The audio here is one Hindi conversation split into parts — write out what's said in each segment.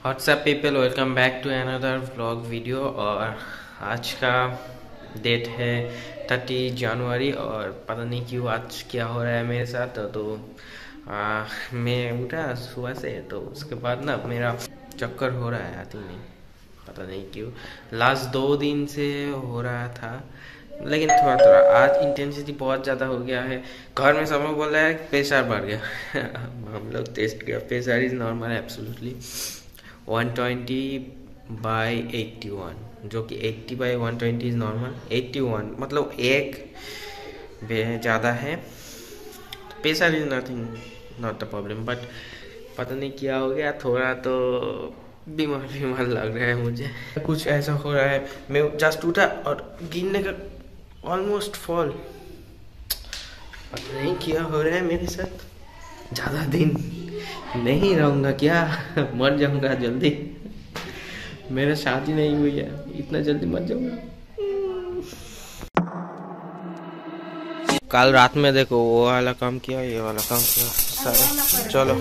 WhatsApp people, welcome back to another vlog video. और आज का डेट है 30 जनवरी और पता नहीं क्यों आज क्या हो रहा है मेरे साथ। मैं उठा सुबह से, तो उसके बाद ना मेरा चक्कर हो रहा है। आती नहीं, पता नहीं क्यों लास्ट 2 दिन से हो रहा था, लेकिन थोड़ा थोड़ा आज इंटेंसिटी बहुत ज़्यादा हो गया है। घर में सब लोग बोल रहा है प्रेशर बढ़ गया हम लोग टेस्ट किया, प्रेशर इज नॉर्मल एब्सोल्युटली 120/81, जो कि 80/120 इज नॉर्मल। 81 मतलब एक ज़्यादा है। Pressure is nothing, not the problem, but पता नहीं क्या हो गया, थोड़ा तो बीमार बीमार लग रहा है मुझे। कुछ ऐसा हो रहा है, मैं जस्ट उठा और गिरने का ऑलमोस्ट फॉल। पता नहीं क्या हो रहा है मेरे साथ। ज़्यादा दिन नहीं रहूँगा क्या? मर जाऊँगा जल्दी। मेरा शादी नहीं हुई है, इतना जल्दी मर जाऊँगा। कल रात में देखो वो वाला काम किया, ये वाला काम किया सारे। चलो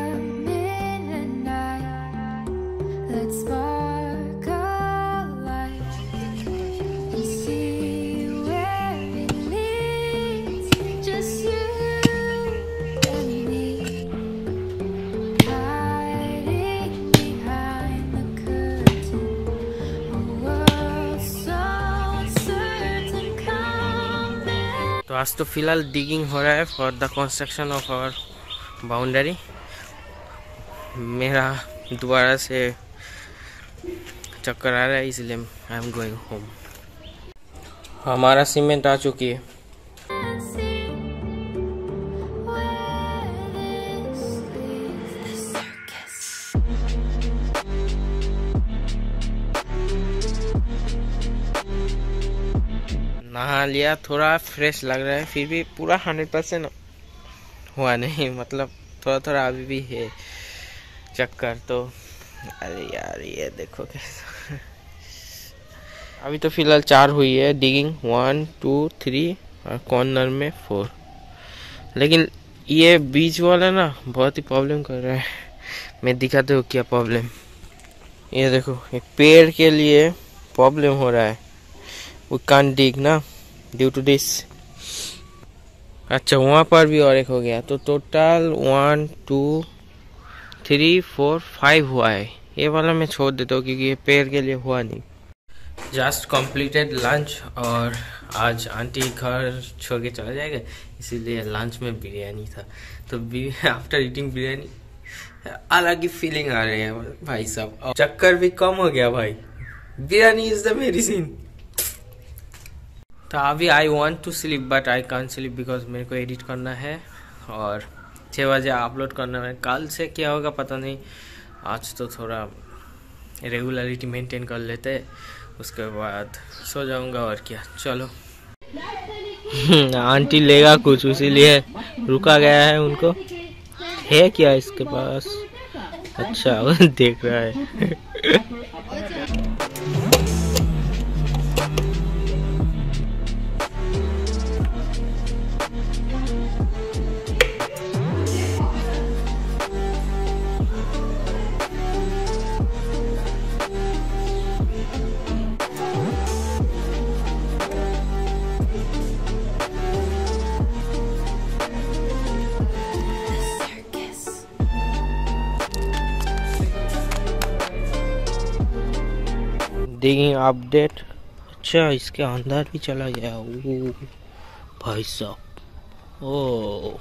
तो आज तो फिलहाल डिगिंग हो रहा है for the construction of our boundary. मेरा दोबारा से चक्कर आ रहा है, इसलिए आई एम गोइंग होम। हमारा सीमेंट आ चुकी है। नहा लिया, थोड़ा फ्रेश लग रहा है, फिर भी पूरा 100% हुआ नहीं, मतलब थोड़ा थोड़ा अभी भी है चक्कर। तो अरे यार ये देखो कैसा अभी तो फिलहाल 4 हुई है डिगिंग, 1 2 3 और कॉर्नर में 4। लेकिन ये बीच वाला ना बहुत ही प्रॉब्लम कर रहा है। मैं दिखाते हूँ क्या प्रॉब्लम। ये देखो, एक पेड़ के लिए प्रॉब्लम हो रहा है। We can't dig ना ड्यू टू दिस। अच्छा, वहाँ पर भी और एक हो गया, तो टोटल 1 2 3 4 5 हुआ है। ये वाला मैं छोड़ देता हूँ क्योंकि ये पेड़ के लिए हुआ नहीं। जस्ट कंप्लीटेड लंच, और आज आंटी घर छोड़ के चला जाएगा, इसीलिए लंच में बिरयानी था। तो आफ्टर ईटिंग बिरयानी अलग ही फीलिंग आ रही है भाई साहब। चक्कर भी कम हो गया भाई। Biryani is the medicine. तो अभी I want to sleep but I can't sleep because मेरे को एडिट करना है और 6 बजे अपलोड करना है। कल से क्या होगा पता नहीं, आज तो थोड़ा रेगुलरिटी मेंटेन कर लेते, उसके बाद सो जाऊंगा और क्या। चलो आंटी लेगा कुछ, इसीलिए रुका गया है। उनको है क्या इसके पास? अच्छा देख रहा है डिगिंग अपडेट। अच्छा, इसके अंदर भी चला गया। ओ भाई साहब, ओ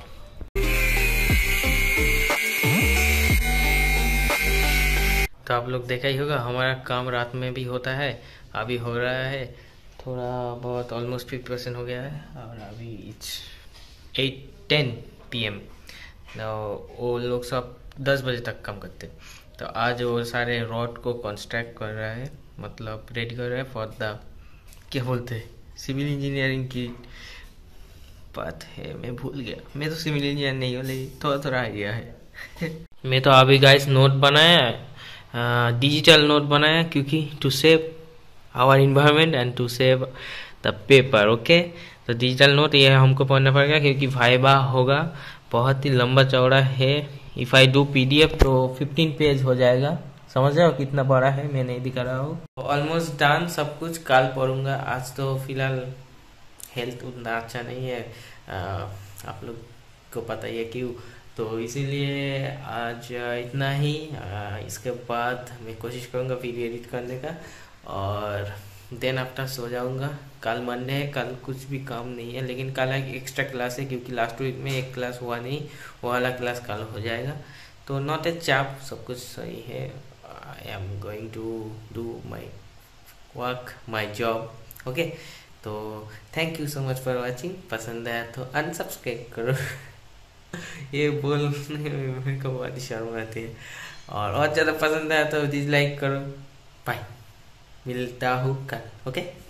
तो आप लोग देखा ही होगा, हमारा काम रात में भी होता है। अभी हो रहा है थोड़ा बहुत, ऑलमोस्ट 50% हो गया है। और अभी इट्स 8:10 PM। वो लोग सब 10 बजे तक काम करते। तो आज वो सारे रॉड को कंस्ट्रक्ट कर रहा है, मतलब रेडी कर रहा है फॉर द, क्या बोलते हैं, सिविल इंजीनियरिंग की बात है, मैं भूल गया। मैं तो सिविल इंजीनियर नहीं हूँ, लेकिन थोड़ा थोड़ा आइडिया है मैं तो अभी गाइस नोट बनाया है, डिजिटल नोट बनाया, क्योंकि to save our environment and to save the paper. Okay, तो डिजिटल नोट ये हमको पढ़ना पड़ेगा क्योंकि वाइवा होगा, बहुत ही लंबा चौड़ा है। इफ़ आई डू PDF तो 15 पेज हो जाएगा, समझ रहे हो कितना बड़ा है, मैं नहीं दिखा रहा हूँ। ऑलमोस्ट डन सब कुछ, कल पढ़ूंगा। आज तो फिलहाल हेल्थ उतना अच्छा नहीं है, आप लोग को पता ही है क्यों। तो इसीलिए आज इतना ही। इसके बाद मैं कोशिश करूँगा वीडियो एडिट करने का, और देन आफ्टर सो जाऊँगा। कल मंडे है, कल कुछ भी काम नहीं है, लेकिन कल एक एक्स्ट्रा क्लास है क्योंकि लास्ट वीक में एक क्लास हुआ नहीं, वो वाला क्लास कल हो जाएगा। तो नॉट ए चाप, सब कुछ सही है। I am going to do my work, my job. Okay, तो thank you so much for watching. पसंद आया तो अनसब्सक्राइब करो। ये बोलने में मेरे को बहुत शर्म आती है। और ज़्यादा पसंद आया तो डिसलाइक करो। बाय, मिलता हूँ कल। ओके।